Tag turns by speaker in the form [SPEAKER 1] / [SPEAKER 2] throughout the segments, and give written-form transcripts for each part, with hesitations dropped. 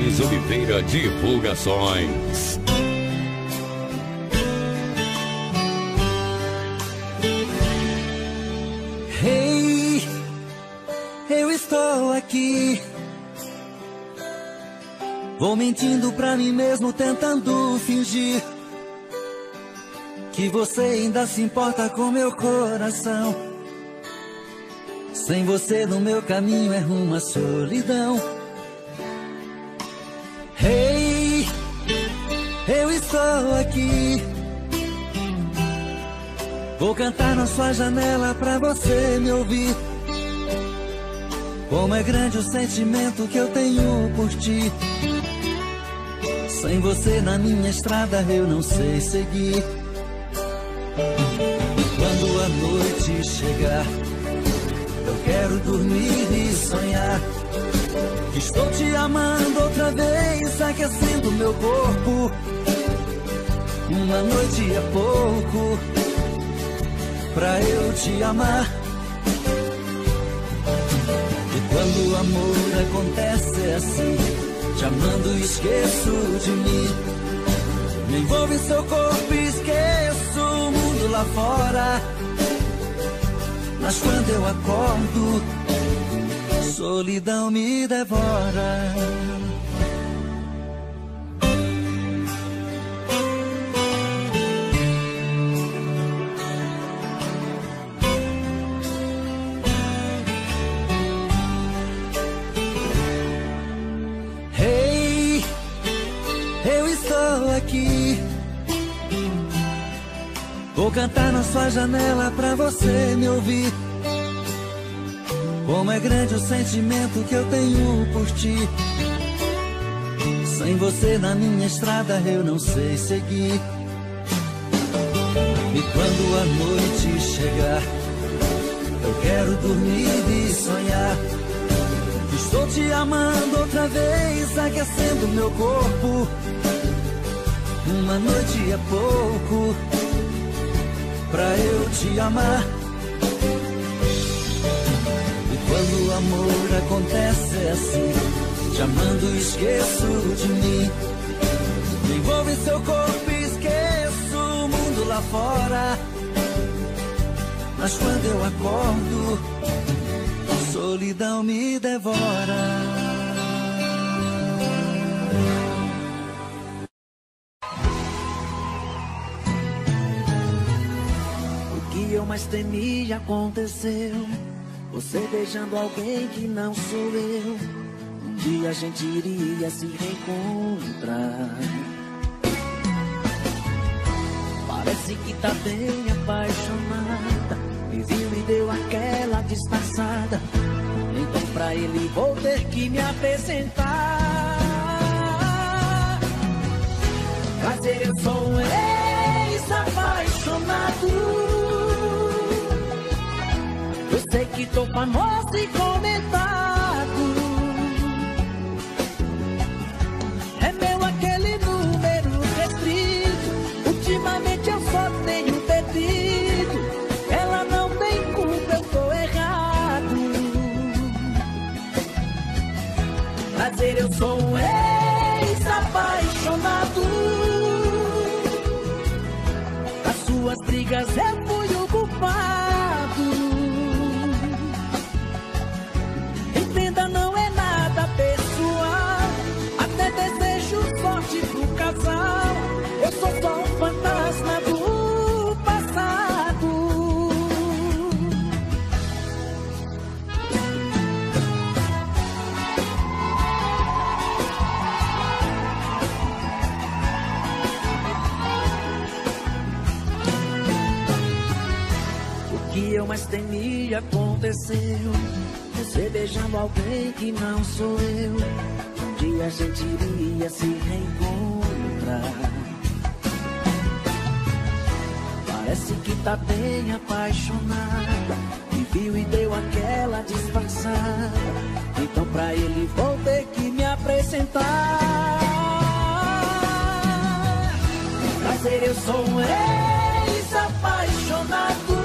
[SPEAKER 1] Denis Oliveira Divulgações.
[SPEAKER 2] Hey, eu estou aqui. Vou mentindo pra mim mesmo, tentando fingir que você ainda se importa com meu coração. Sem você no meu caminho é rumo à solidão. Hey, eu estou aqui. Vou cantar na sua janela pra você me ouvir. Como é grande o sentimento que eu tenho por ti. Sem você na minha estrada eu não sei seguir. Quando a noite chegar, eu quero dormir e sonhar que estou te amando outra vez, aquecendo meu corpo. Uma noite é pouco pra eu te amar. E quando o amor acontece é assim, te amando esqueço de mim. Me envolvo em seu corpo e esqueço o mundo lá fora. Mas quando eu acordo, solidão me devora. Hey, eu estou aqui. Vou cantar na sua janela pra você me ouvir. Como é grande o sentimento que eu tenho por ti. Sem você na minha estrada eu não sei seguir. E quando a noite chegar, eu quero dormir e sonhar que estou te amando outra vez, aquecendo meu corpo. Uma noite é pouco pra eu te amar. E quando o amor acontece é assim, te amando esqueço de mim. Me envolvo em seu corpo e esqueço o mundo lá fora. Mas quando eu acordo, solidão me devora. Eu mais temi aconteceu. Você beijando alguém que não sou eu. Um dia a gente iria se reencontrar. Parece que tá bem apaixonada. Me viu e deu aquela disfarçada. Então pra ele vou ter que me apresentar. Prazer, eu sou um ex-apaixonado. Eu sei que tô famoso e comentado. É meu aquele número restrito. Ultimamente eu só tenho pedido. Ela não tem culpa, eu tô errado. Prazer, eu sou um ex-apaixonado. Das suas brigas eu fui o culpado. Não é nada pessoal, até desejo sorte pro casal. Eu sou só um fantasma do passado. O que eu mais temi aconteceu. Você beijando alguém que não sou eu. Um dia a gente iria se reencontrar. Parece que tá bem apaixonada. Me viu e deu aquela disfarçada. Então pra ele vou ter que me apresentar. Prazer, eu sou um ex-apaixonado.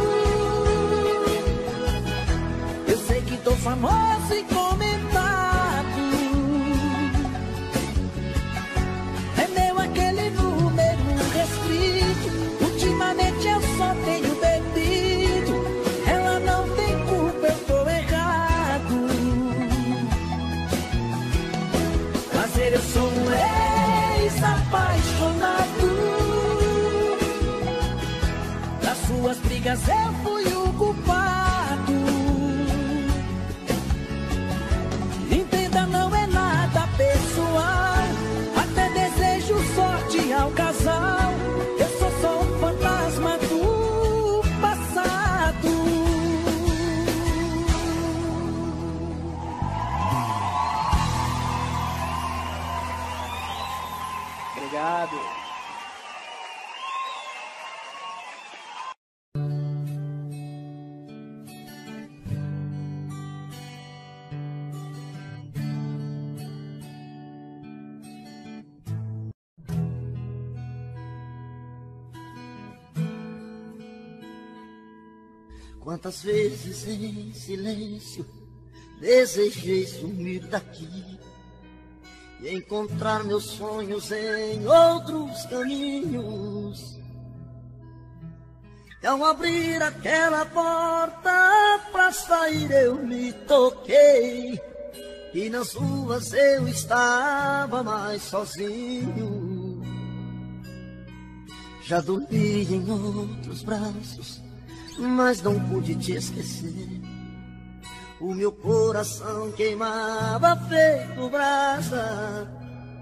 [SPEAKER 2] Tô famoso e comentado.
[SPEAKER 3] Obrigado.
[SPEAKER 2] Quantas vezes em silêncio desejei sumir daqui e encontrar meus sonhos em outros caminhos. E ao abrir aquela porta pra sair eu me toquei, e nas ruas eu estava mais sozinho. Já dormi em outros braços, mas não pude te esquecer. O meu coração queimava feito brasa.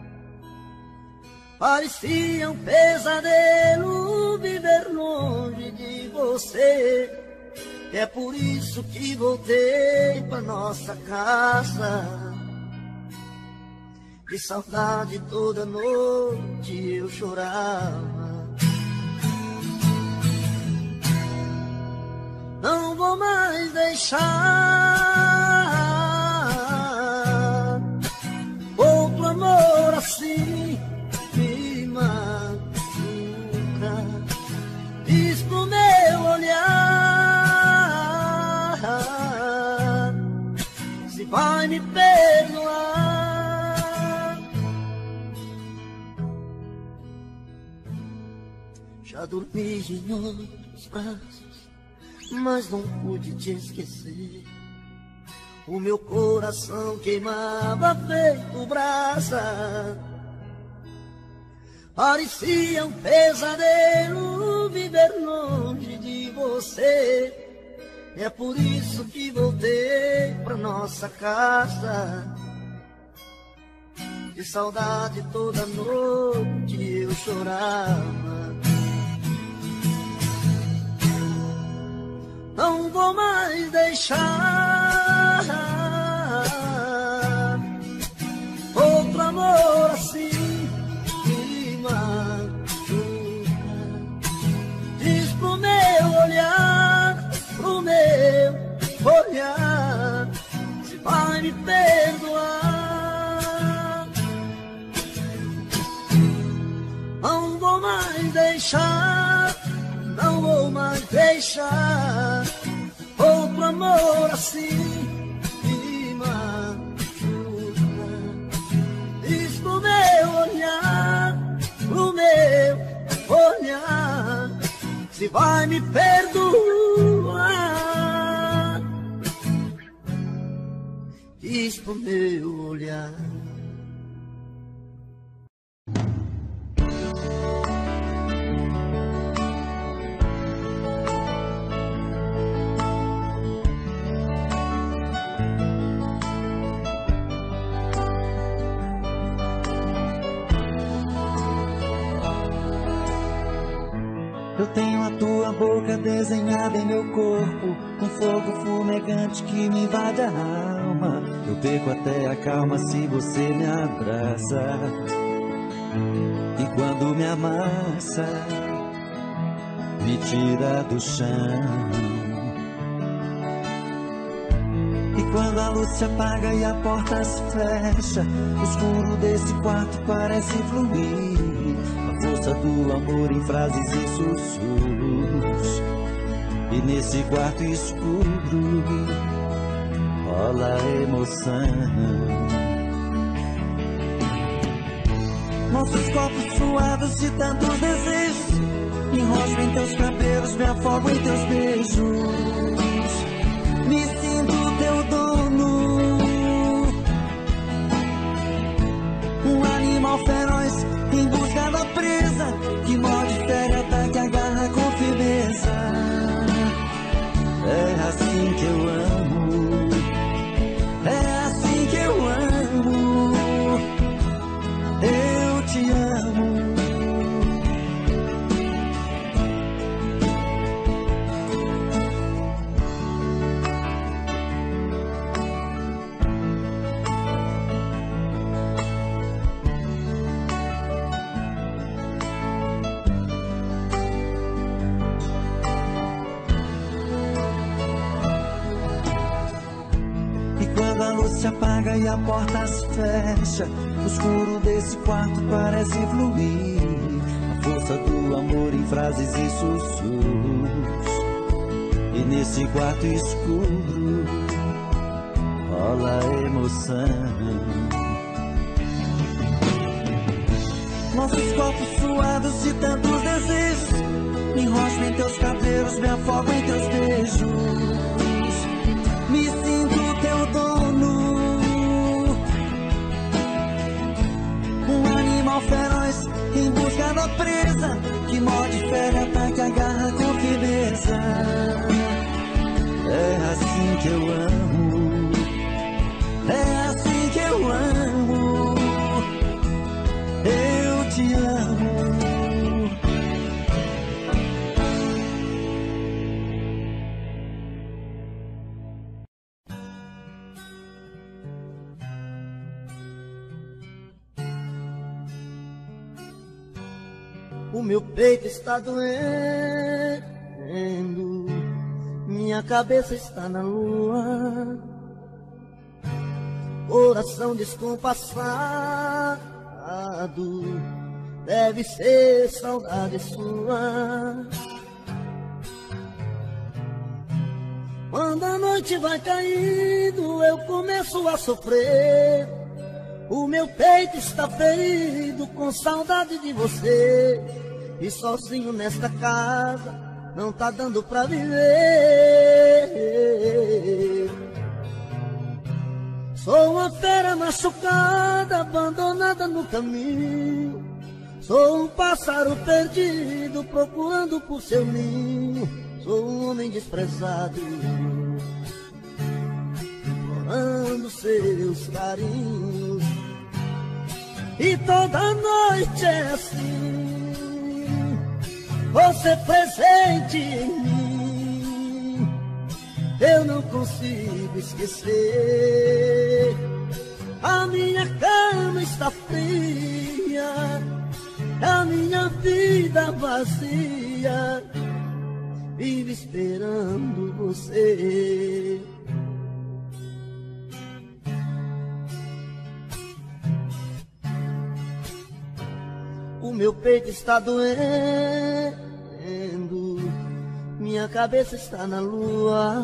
[SPEAKER 2] Parecia um pesadelo viver longe de você. É por isso que voltei pra nossa casa. De saudade toda noite eu chorava. Não vou mais deixar outro amor assim me machuca. Diz pro meu olhar se vai me perdoar. Já dormi em outros braços, mas não pude te esquecer. O meu coração queimava feito brasa. Parecia um pesadelo viver longe de você. É por isso que voltei pra nossa casa. De saudade toda noite eu chorava. Não vou mais deixar outro amor assim me machuca. Diz pro meu olhar se vai me perdoar. Não vou mais deixar, não vou mais deixar outro amor assim me machuca. Diz pro meu olhar se vai me perdoar. Diz pro meu olhar.
[SPEAKER 4] Eu tenho a tua boca desenhada em meu corpo, um fogo fumegante que me invade a alma. Eu perco até a calma se você me abraça. E quando me amassa, me tira do chão. E quando a luz se apaga e a porta se fecha, o escuro desse quarto parece fluir. A força do amor em frases e sussurros. E nesse quarto escuro rola emoção. Nossos corpos suados de tantos desejos, me enrosco em teus cabelos, me afogo em teus beijos. Me sinto teu dono, um animal feroz em busca da presa, que morde, fere, ataca, agarra com firmeza. É assim que eu amo, é assim que eu amo, eu te amo. Quando a luz se apaga e a porta se fecha, o escuro desse quarto parece fluir. A força do amor em frases e sussurros. E nesse quarto escuro rola emoção. Nossos corpos suados de tantos desejos, me enrosco em teus cabelos, me afogo em teus beijos. Me sinto teu dono, um animal feroz em busca da presa, que morde, fere, ataca, agarra com firmeza. É assim que eu amo, é assim que eu amo, eu te amo.
[SPEAKER 3] O meu peito está doendo, minha cabeça está na lua, coração descompassado, deve ser saudade sua. Quando a noite vai caindo, eu começo a sofrer. O meu peito está ferido com saudade de você. E sozinho nesta casa não tá dando pra viver. Sou uma fera machucada, abandonada no caminho. Sou um pássaro perdido, procurando por seu ninho. Sou um homem desprezado, implorando seus carinhos. E toda noite é assim, você presente em mim. Eu não consigo esquecer. A minha cama está fria, a minha vida vazia, vive esperando você. O meu peito está doendo, minha cabeça está na lua,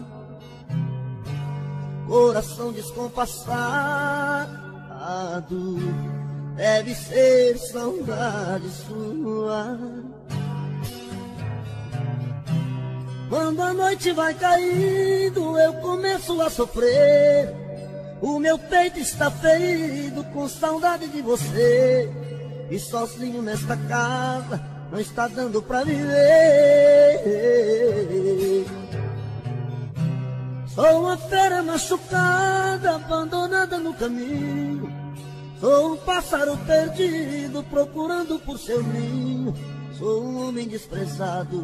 [SPEAKER 3] coração descompassado, deve ser saudade sua. Quando a noite vai caindo, eu começo a sofrer. O meu peito está ferido com saudade de você. E sozinho nesta casa não está dando pra viver. Sou uma fera machucada, abandonada no caminho. Sou um pássaro perdido, procurando por seu ninho. Sou um homem desprezado,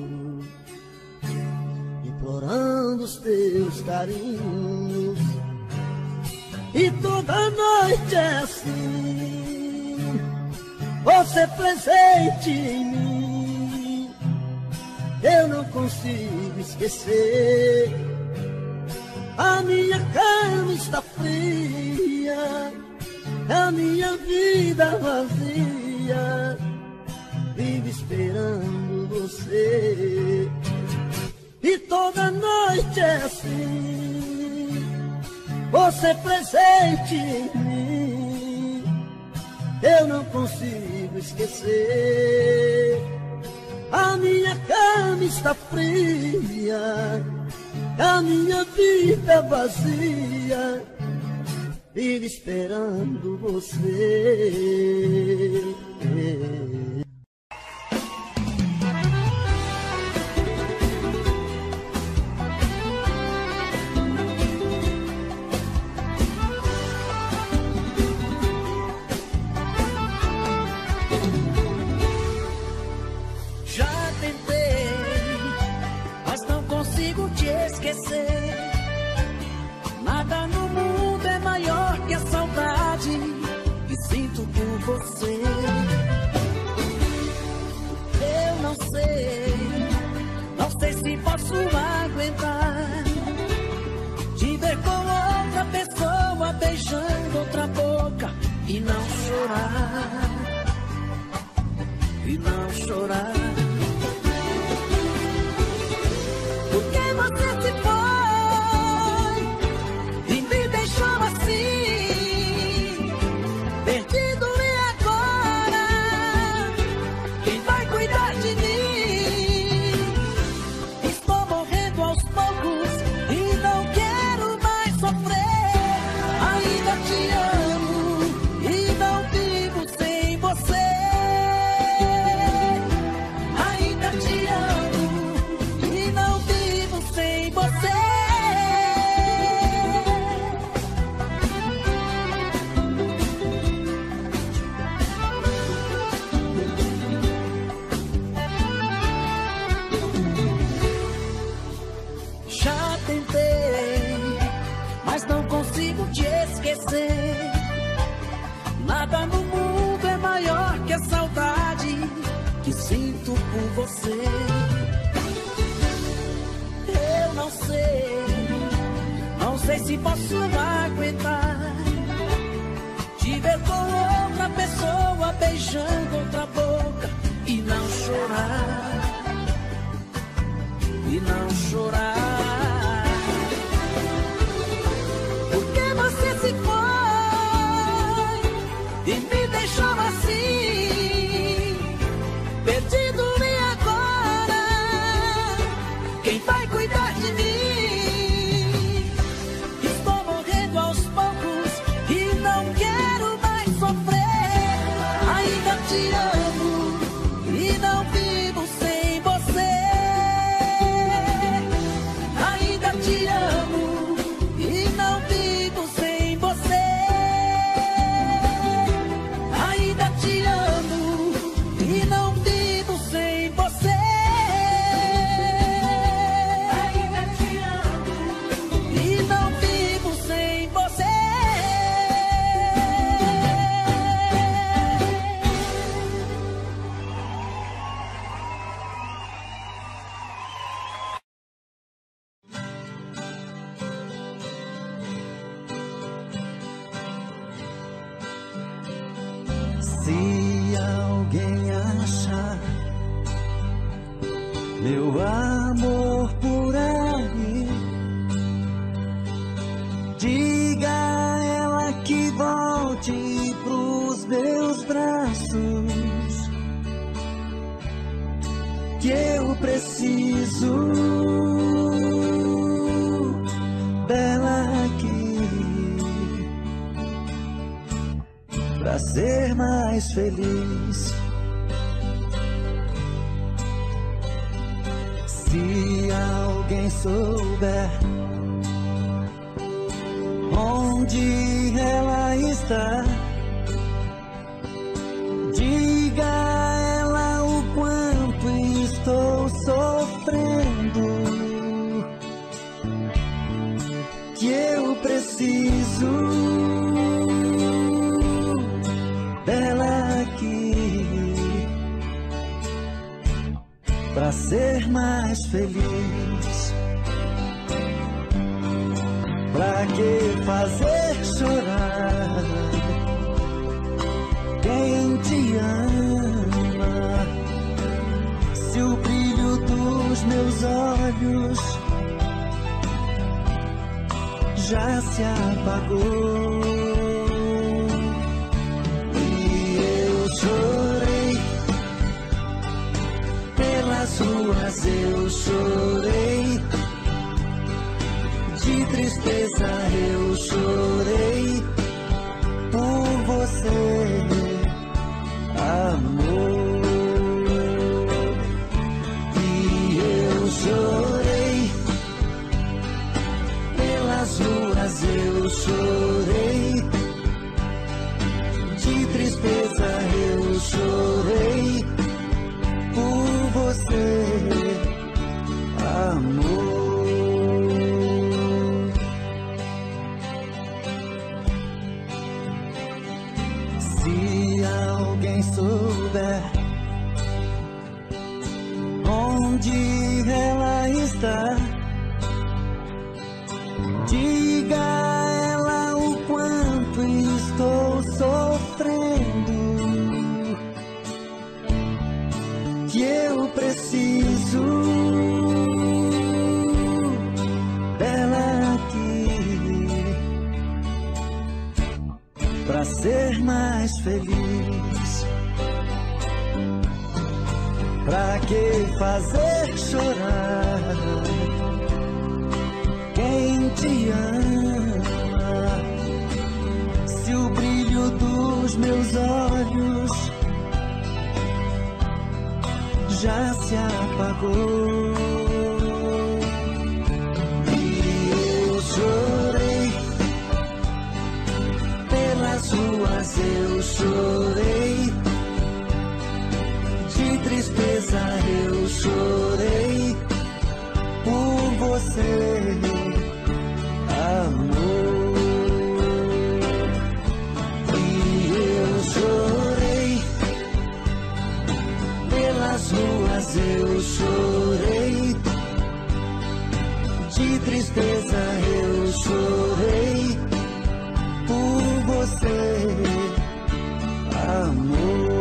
[SPEAKER 3] implorando os teus carinhos. E toda noite é assim, você presente em mim. Eu não consigo esquecer. A minha cama está fria, a minha vida vazia, vive esperando você. E toda noite é assim, você presente em mim. Eu não consigo esquecer. A minha cama está fria, a minha vida vazia, vive esperando você.
[SPEAKER 2] Nada no mundo é maior que a saudade que sinto por você. Eu não sei se posso aguentar te ver com outra
[SPEAKER 3] chorar, e não chorar. Porque você se foi e me deixou assim, perdido, e agora quem vai cuidar de mim? Estou morrendo aos poucos e não quero mais sofrer. Ainda te amo e não vivo sem você. Ainda te amo e não vivo sem você. Já tentei, mas não consigo te esquecer. Nada no mundo é maior que a saudade que sinto por você. Eu não sei se posso aguentar te ver com outra pessoa beijando outra boca e não chorar, e não chorar. Porque você se foi e me deixou assim, perdido, e agora quem vai cuidar de mim? Estou morrendo aos poucos e não quero mais sofrer. Ainda te amo e não vivo sem você. Ainda te amo e não vivo sem você. Ainda te amo e não vivo sem você. Ainda te amo e não vivo sem você.
[SPEAKER 4] Se alguém achar meu amor por aí, diga a ela que volte pros meus braços, que eu preciso dela aqui pra ser mais feliz. Se alguém souber onde ela está, diga a ela o quanto estou sofrendo, que eu preciso dela aqui pra ser mais feliz. Pra que fazer chorar quem te ama, se o brilho dos meus olhos já se apagou? Chorei pelas ruas, eu chorei de tristeza, eu chorei por você, amor. E eu chorei pelas ruas, eu chorei de tristeza, eu chorei por você, amor. Se alguém souber onde ela está, diga a ela o quanto estou sofrendo, ser mais feliz. Pra que fazer chorar quem te ama? Se o brilho dos meus olhos já se apagou. E eu chorei pelas ruas, eu chorei de tristeza, eu chorei por você, amor. E eu chorei pelas ruas, eu chorei de tristeza, eu chorei por você, amor.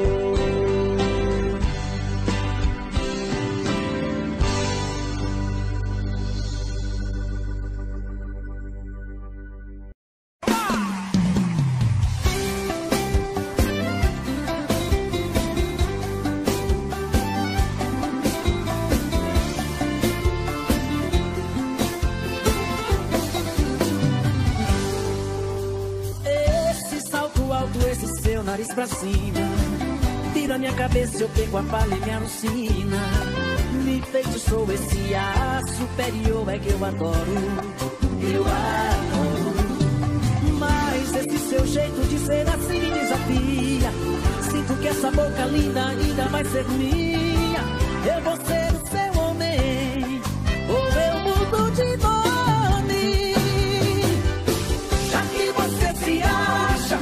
[SPEAKER 5] Nariz pra cima, tira minha cabeça, eu pego a palha e me alucina. Me feitiçou esse ar superior, é que eu adoro, eu adoro. Mas esse seu jeito de ser assim me desafia. Sinto que essa boca linda ainda vai ser minha. Eu vou ser o seu homem, ou eu mudo de nome. Já que você se acha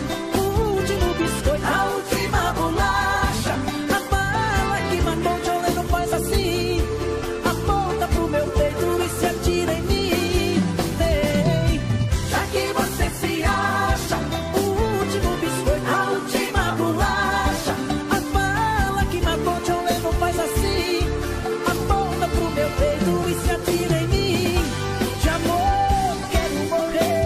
[SPEAKER 5] a última bolacha, a bala que matou de olé, não faz assim. Aponta pro meu peito e se atira em mim. Vem, já que você se acha o último biscoito, a última bolacha, a bala que matou de olé, não faz assim. Aponta pro meu peito e se atira em mim. De amor quero morrer.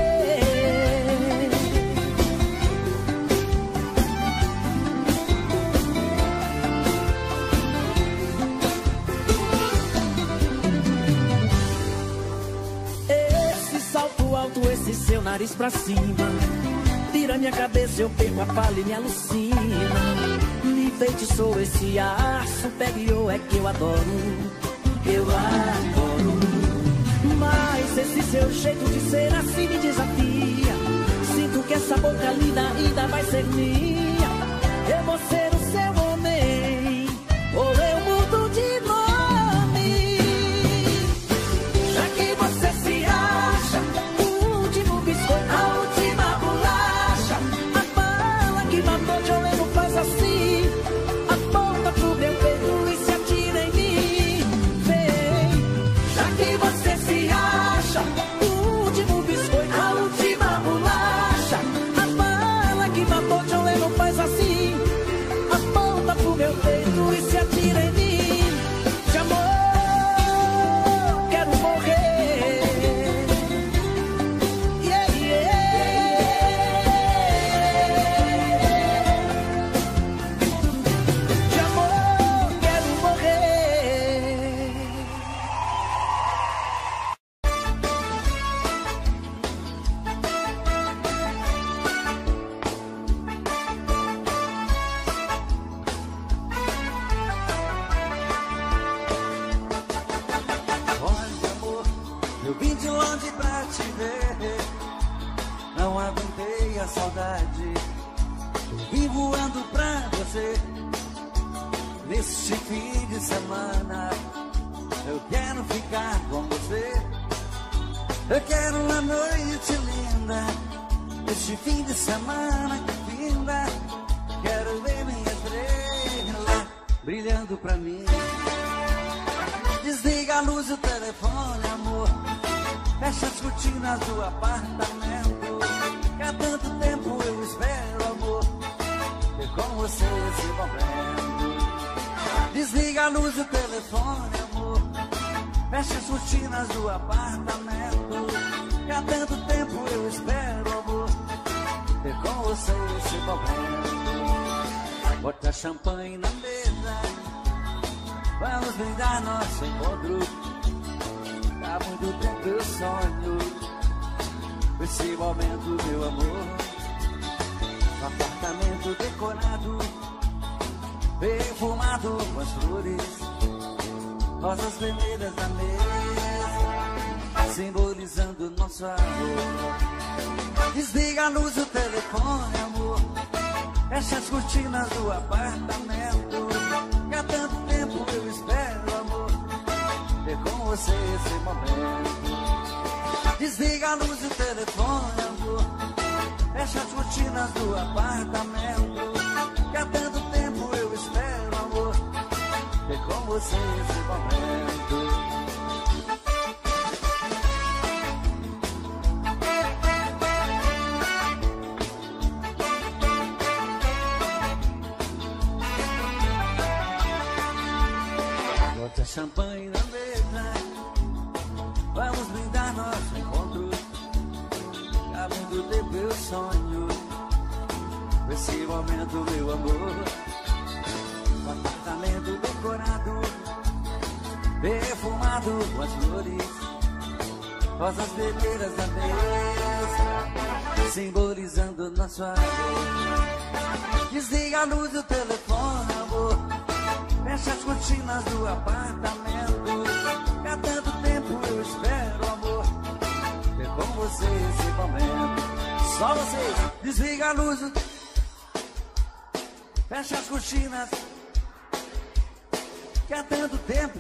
[SPEAKER 5] Esse seu nariz pra cima, tira minha cabeça, eu perco a palha e me alucina. Me feitiçou esse ar superior, é que eu adoro, eu adoro. Mas esse seu jeito de ser assim me desafia. Sinto que essa boca linda ainda vai ser minha. Eu vou ser o seu homem, ou eu mudo de nome. Já que você se acha a última bolacha, a bala que matou de olé, não faz assim. Aponta pro meu peito e se atira em mim. Vem, já que você se acha o último biscoito, a última bolacha, a bala que matou de olé, não faz assim. Aponta pro meu peito e se atira em mim. De amor quero morrer.
[SPEAKER 4] Saudade, eu vim voando pra você. Nesse fim de semana eu quero ficar com você. Eu quero uma noite linda, este fim de semana que finda. Quero ver minha estrela brilhando pra mim. Desliga a luz do telefone, amor. Fecha as cortinas do apartamento. Há tanto tempo eu espero, amor, ter com você esse momento. Desliga a luz do telefone, amor. Fecha as cortinas do apartamento. Há tanto tempo eu espero, amor, ter com você
[SPEAKER 2] esse momento. Bota champanhe na mesa, vamos brindar nosso encontro. Há muito tempo eu sonho com esse momento, meu amor. Um apartamento decorado, perfumado com as flores, rosas vermelhas na mesa, simbolizando nosso amor. Desliga a luz do telefone, amor, fecha as cortinas do apartamento, que há tanto tempo eu espero, amor, ter com você esse momento. Desliga a luz do telefone, amor, fecha as cortinas do apartamento, que há tanto tempo eu espero, amor, ter com você esse momento. Bota champanhe na mesa, vamos brindar nosso encontro. Há muito tempo eu sonho com esse momento, meu amor. Um apartamento decorado, perfumado com as flores, rosas vermelhas na mesa, simbolizando nosso amor. Desliga a luz do telefone, amor, fecha as cortinas do apartamento, que há tanto tempo eu espero, amor, ter com você esse momento. Só vocês, desliga a luz, fecha as cortinas, que há tanto tempo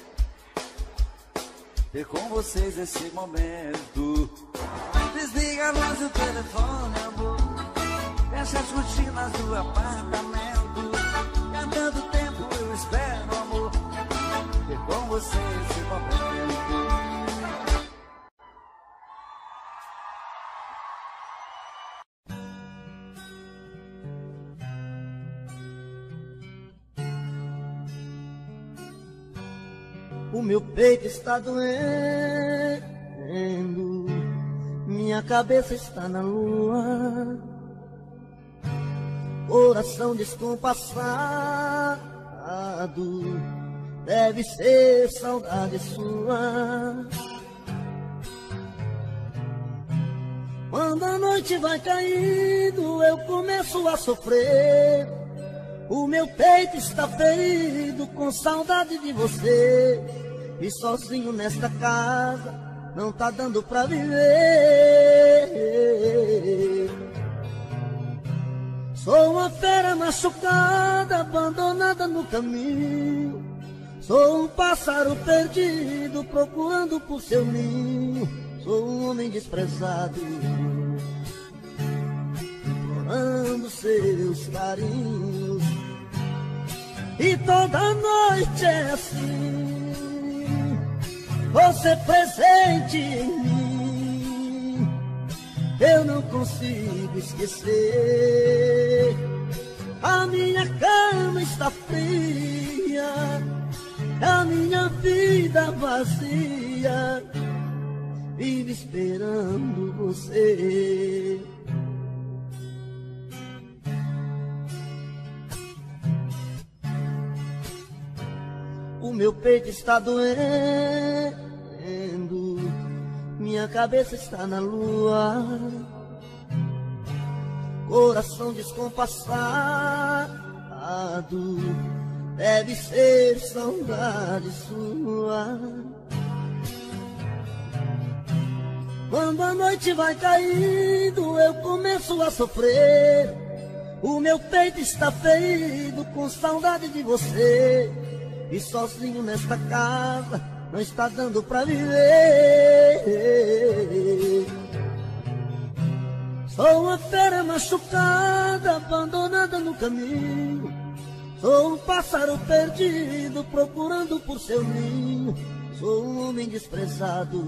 [SPEAKER 2] ter com vocês esse momento. Desliga a luz do telefone, amor, fecha as cortinas do apartamento, que há tanto tempo eu espero, amor, ter com você esse momento.
[SPEAKER 3] O meu peito está doendo, minha cabeça está na lua, coração descompassado, deve ser saudade sua. Quando a noite vai caindo, eu começo a sofrer. O meu peito está ferido com saudade de você. E sozinho nesta casa não tá dando pra viver. Sou uma fera machucada, abandonada no caminho. Sou um pássaro perdido, procurando por seu ninho. Sou um homem desprezado, implorando seus carinhos. E toda noite é assim, você presente em mim. Eu não consigo esquecer. A minha cama está fria, a minha vida vazia, vive esperando você. O meu peito está doendo, minha cabeça está na lua, coração descompassado, deve ser saudade sua. Quando a noite vai caindo, eu começo a sofrer. O meu peito está ferido com saudade de você. E sozinho nesta casa não está dando pra viver. Sou uma fera machucada, abandonada no caminho. Sou um pássaro perdido, procurando por seu ninho. Sou um homem desprezado,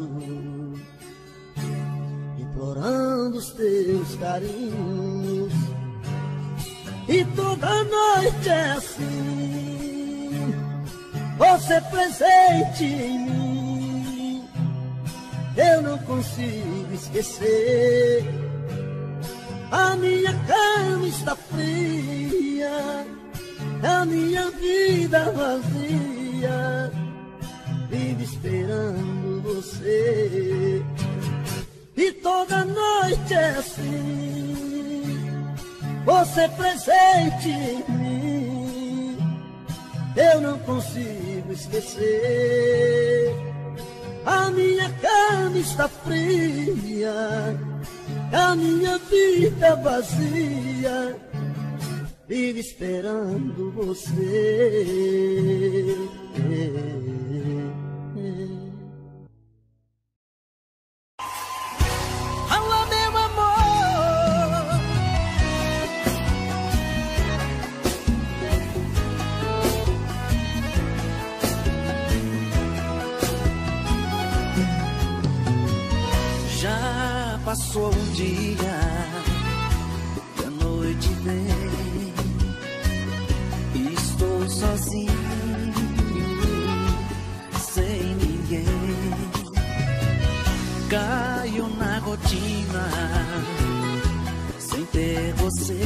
[SPEAKER 3] implorando os teus carinhos. E toda noite é assim, você presente em mim. Eu não consigo esquecer. A minha cama está fria, a minha vida vazia, vive esperando você. E toda noite é assim, você presente em mim, eu não consigo esquecer. A minha cama está fria, a minha vida vazia, vive esperando você.
[SPEAKER 5] Alô, meu amor, já passou um dia e a noite vem, estou sozinho, sem ninguém, caio na rotina, sem ter você.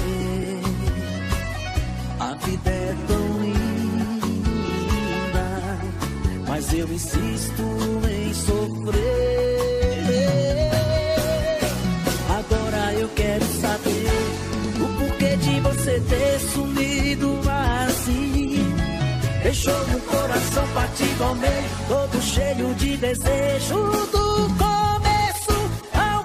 [SPEAKER 5] A vida é tão linda, mas eu insisto em sofrer. Agora eu quero saber o porquê de você ter sumido assim. Deixou o coração partido ao meio, todo cheio de desejo do começo ao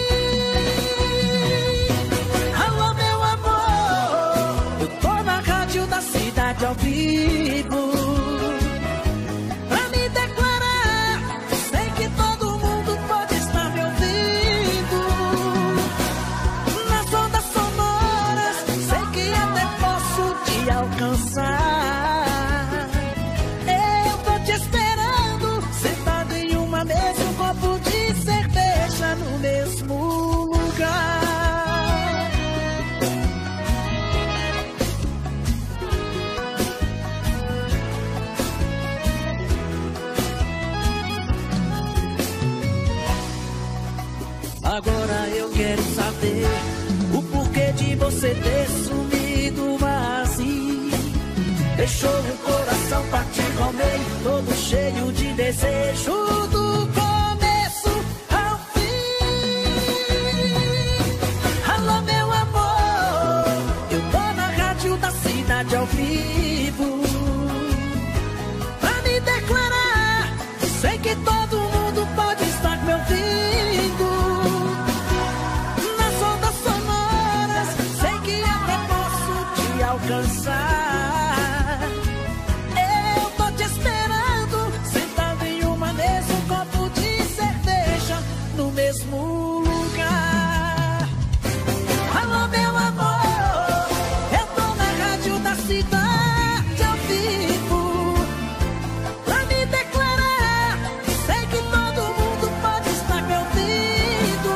[SPEAKER 5] fim. Alô, meu amor, eu tô na rádio da cidade ao vivo pra me declarar. Sei que todo mundo pode estar me ouvindo nas ondas sonoras, sei que até posso te alcançar. No mesmo lugar. Agora eu quero saber o porquê de você ter sumido assim. Deixou o coração partido ao meio, todo cheio de desejo do começo ao fim. Alô, meu amor, eu tô na rádio da cidade ao vivo pra me declarar. Sei que todo mundo pode estar me ouvindo nas ondas sonoras, sei que até posso te alcançar. No mesmo lugar. Alô, meu amor, eu tô na rádio da cidade ao vivo pra me declarar. Sei que todo mundo pode estar me ouvindo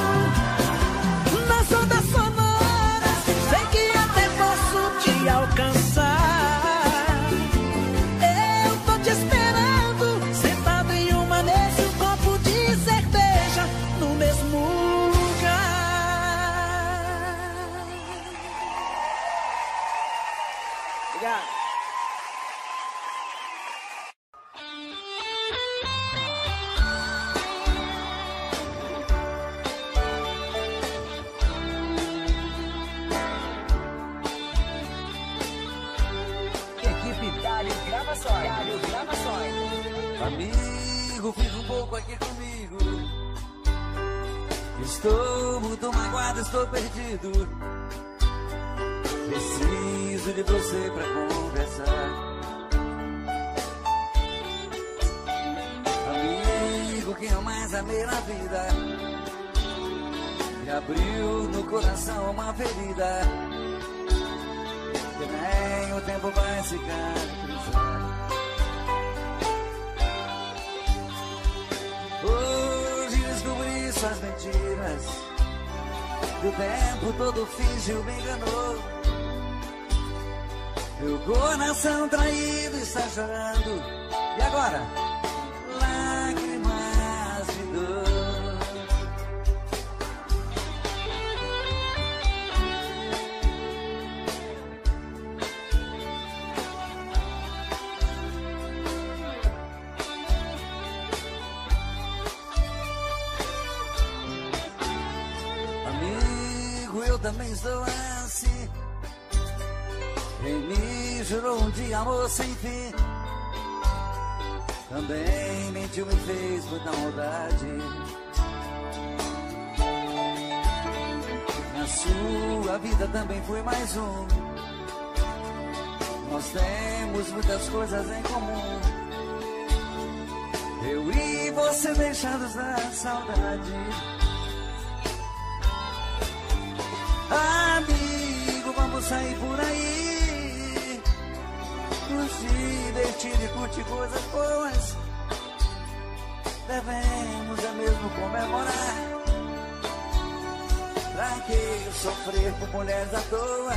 [SPEAKER 5] nas ondas sonoras, sei que até posso te alcançar. Eu tô te esperando, sentado em uma mesa, um copo de cerveja no mesmo lugar. Obrigado.
[SPEAKER 2] Equipe Dário Gravações. Amigo, fica um pouco aqui comigo. Estou muito magoado, estou perdido. Preciso de você pra conversar. Amigo, quem eu mais amei na vida, me abriu no coração uma ferida que nem o tempo vai cicatrizar. Hoje descobri suas mentiras, que o tempo todo fingiu, me enganou. Meu coração traído está chorando. E agora? Lágrimas de dor. amigo, eu também sou assim. Quem me jurou um dia amor sem fim, também mentiu, me fez muita maldade. Na sua vida também foi mais um. Nós temos muitas coisas em comum. Eu e você deixados na saudade. Amigo, vamos sair por aí, nos divertir e curtir coisas boas. Devemos é mesmo comemorar. Pra que sofrer por mulheres à toa?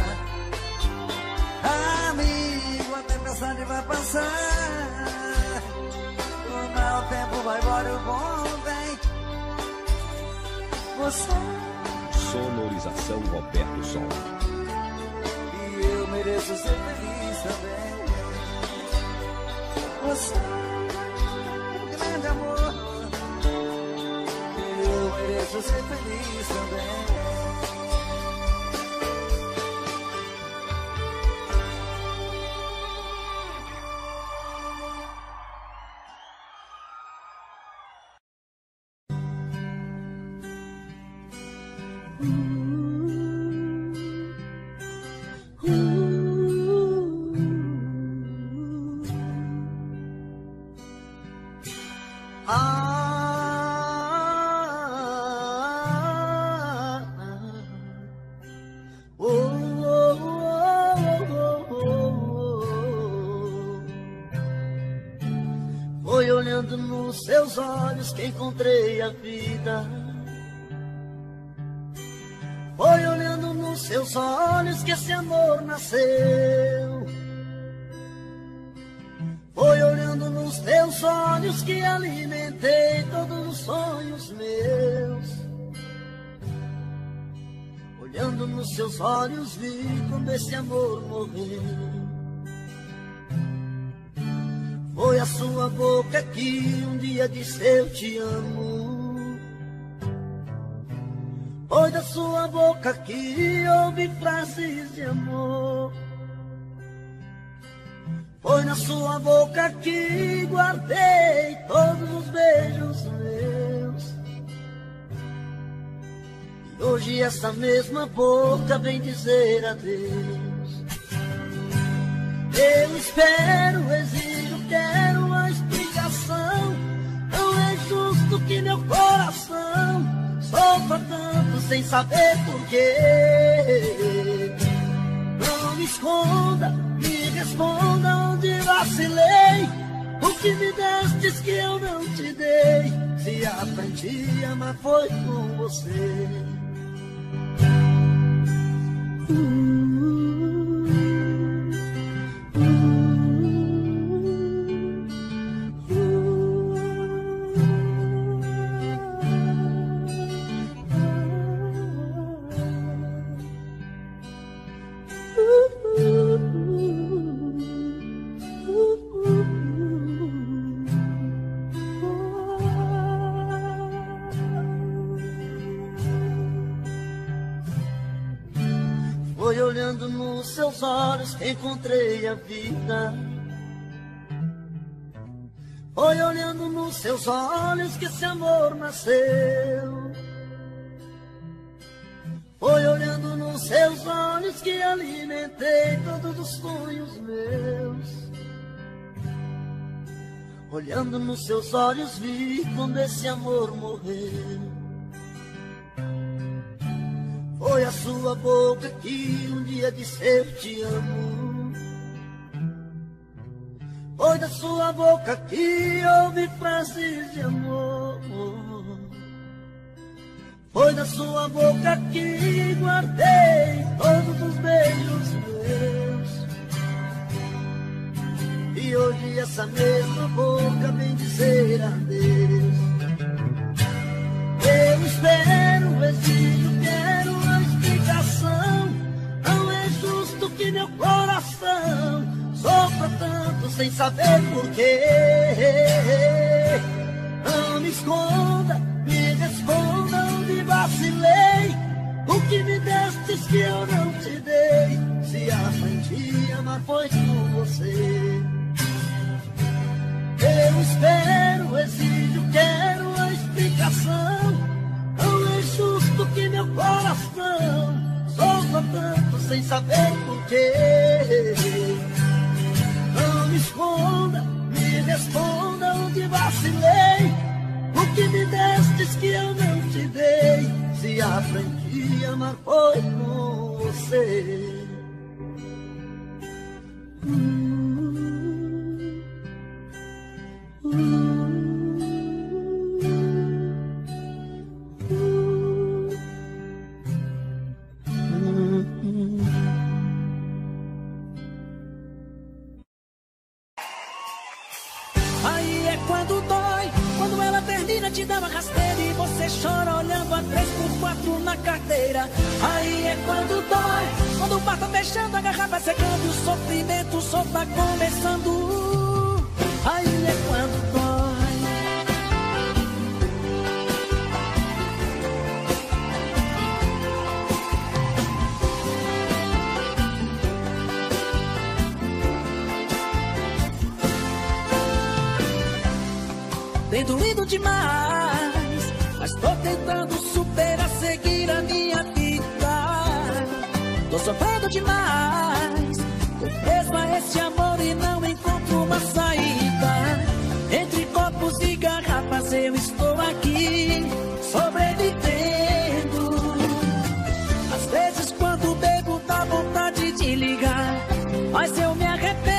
[SPEAKER 2] Amigo, a tempestade vai passar, o mau tempo vai embora, o bom vem. Você
[SPEAKER 1] Sonorização Roberto Sol.
[SPEAKER 2] e eu mereço ser feliz também. Você é um grande amor, e eu mereço ser feliz também.
[SPEAKER 3] Foi olhando nos seus olhos que encontrei a vida. Foi olhando nos seus olhos que esse amor nasceu. Foi olhando nos teus olhos que alimentei todos os sonhos meus. Olhando nos seus olhos vi como esse amor morreu. Foi a sua boca que um dia disse eu te amo. Foi da sua boca que ouvi frases de amor. Foi na sua boca que guardei todos os beijos meus. E hoje essa mesma boca vem dizer adeus. Eu espero, exijo, quero uma explicação. Não é justo que meu coração sofra tanto sem saber porquê. Não me esconda, me responda onde vacilei. O que me destes que eu não te dei. Se aprendi a amar foi com você. Foi olhando nos seus olhos que encontrei a vida. Foi olhando nos seus olhos que esse amor nasceu. Foi olhando nos seus olhos que alimentei todos os sonhos meus. Olhando nos seus olhos vi quando esse amor morreu. Foi a sua boca que um dia disse eu te amo. Foi da sua boca que ouvi frases de amor. Foi da sua boca que guardei todos os beijos meus. E hoje essa mesma boca vem dizer adeus. Eu espero, exijo, quero uma explicação. Não é justo que meu coração sofra tanto sem saber porquê. Não me esconda, me responda onde vacilei. O que me destes que eu não te dei. Se aprendi a amar foi com você. Eu espero, exijo, quero a explicação. Não é justo que meu coração sofra tanto sem saber porquê. Não me esconda, me responda onde vacilei. O que me destes que eu não te dei. Se aprendi a amar foi com você.
[SPEAKER 5] Aí é quando dói, quando ela termina, te dá uma rasteira e você chora olhando a 3x4 na carteira. Aí é quando dói, quando o bar tá fechando, a garrafa secando, o sofrimento só tá começando. Aí é quando dói. Tem doído demais, mas tô tentando superar, seguir a minha vida. Tô sofrendo demais, tô preso a esse amor e não encontro uma saída. Entre copos e garrafas eu estou aqui, sobrevivendo. Às vezes quando bebo dá vontade de ligar, mas eu me arrependo.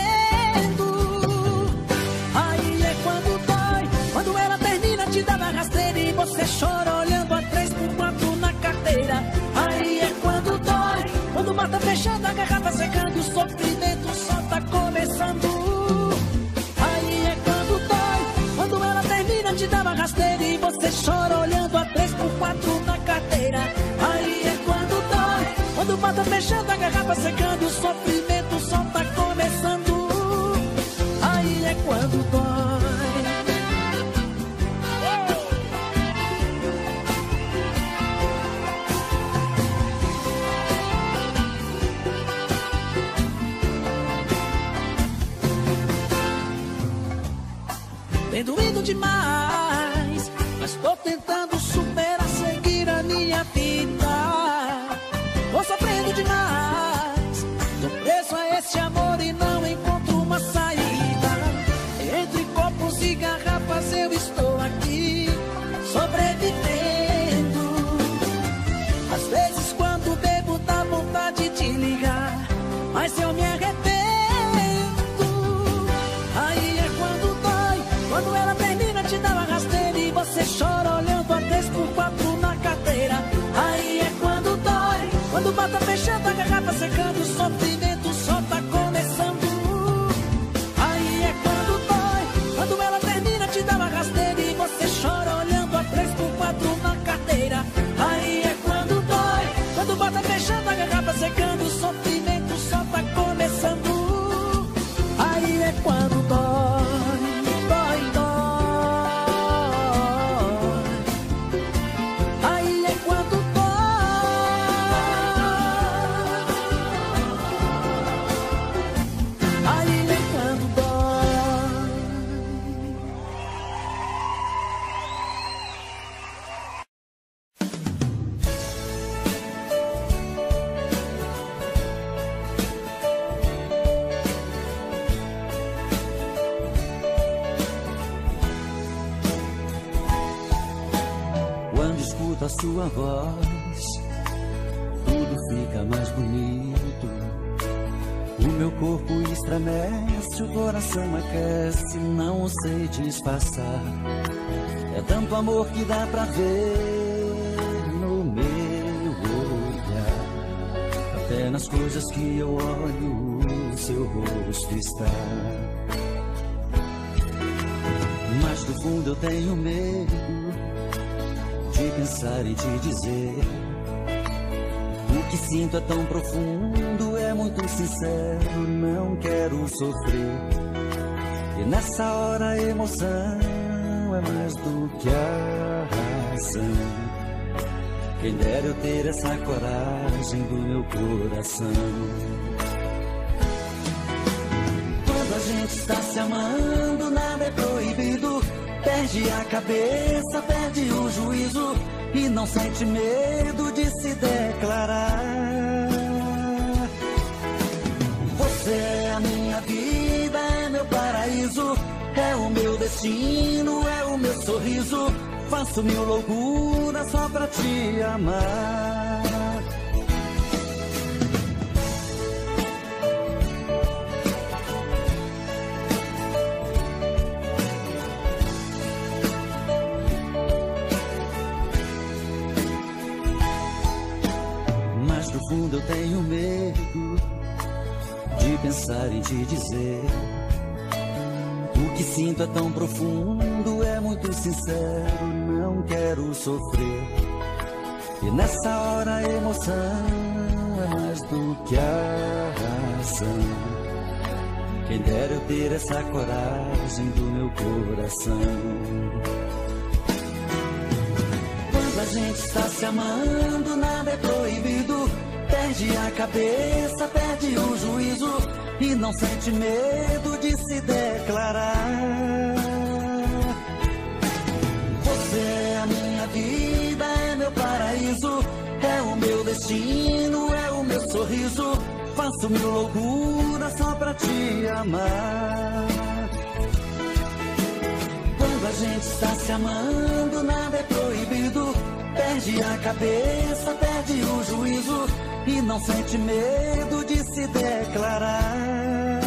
[SPEAKER 5] Aí é quando quando ela termina, te dá na rasteira e você chora olhando a 3x4 na carteira. Aí é quando dói, quando o mar tá fechando, a garrafa secando, o sofrimento só tá começando. Aí é quando dói, quando ela termina, te dá na rasteira e você chora olhando a 3x4 na carteira. Aí é quando dói, quando o mar tá fechando, a garrafa secando, o sofrimento só tá começando. Aí é quando dói. Tem doído demais, mas tô tentando superar, seguir a minha vida. Tô sofrendo demais, tô preso a esse amor e não encontro uma saída. Entre copos e garrafas eu estou aqui, sobrevivendo. Às vezes quando bebo dá vontade de ligar, mas eu me arrependo. Aí é quando dói, quando ela termina, te dá uma rasteira e você chora olhando a 3x4 na carteira. Aí é quando dói, quando o bar tá fechando, a garrafa secando, o sofrimento só tá começando. Aí é quando dói, quando ela termina, te dá uma rasteira e você chora olhando a 3x4 na carteira. Aí é quando dói, quando o bar tá fechando, a garrafa secando, o sofrimento só tá começando. Aí é quando dói.
[SPEAKER 4] A sua voz, tudo fica mais bonito. O meu corpo estremece, o coração aquece, não sei disfarçar. É tanto amor que dá pra ver no meu olhar. Até nas coisas que eu olho, o seu rosto está. Mas do fundo eu tenho medo de pensar em te dizer. O que sinto é tão profundo, é muito sincero, não quero sofrer. E nessa hora a emoção é mais do que a razão. Quem dera eu ter essa coragem do meu coração. Quando a gente está se amando, nada é proibido. Perde a cabeça, perde o juízo e não sente medo de se declarar. Você é a minha vida, é meu paraíso, é o meu destino, é o meu sorriso. Faço mil loucuras só pra te amar. Mas no fundo eu tenho medo de pensar em te dizer. O que sinto é tão profundo, é muito sincero, não quero sofrer. E nessa hora a emoção é mais do que a razão. Quem dera eu ter essa coragem do meu coração. Quando a gente está se amando, nada é proibido. Perde a cabeça, perde o juízo e não sente medo de se declarar. Você é a minha vida, é meu paraíso, é o meu destino, é o meu sorriso. Faço mil loucuras só pra te amar. Quando a gente está se amando, nada é proibido. Perde a cabeça, perde o juízo e não sente medo de se declarar.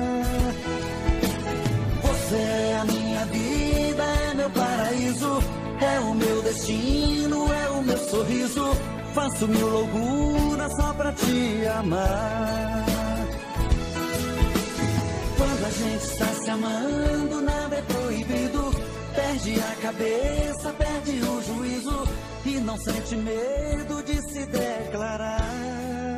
[SPEAKER 4] Você é a minha vida, é meu paraíso, é o meu destino, é o meu sorriso. Faço mil loucuras só pra te amar. Quando a gente está se amando, nada é proibido. Perde a cabeça, perde o juízo e não sente medo de se declarar.